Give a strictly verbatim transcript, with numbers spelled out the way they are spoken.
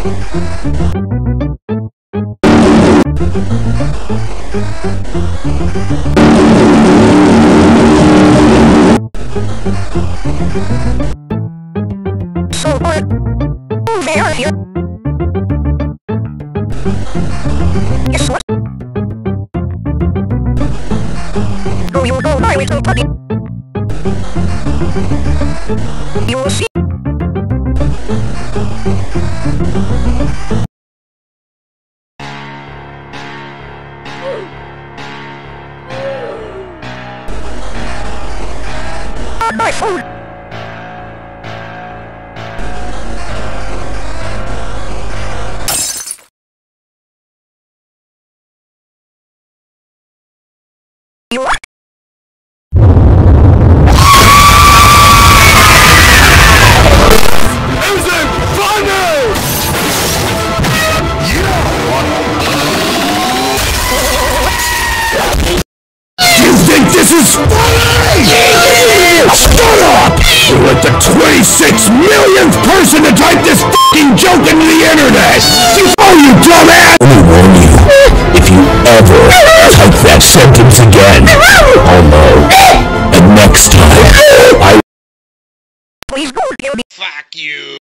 So what? They are here. Guess what? Go, you go, my little buddy. You will see. On my phone. You what? Is it funny? Yeah. You think this is funny? Shut up! You're like the twenty-six millionth person to type this f***ing joke into the internet! You oh, you dumbass! Let me warn you, if you ever type that sentence again, I'll know. And next time, I... Please don't kill me. Fuck you.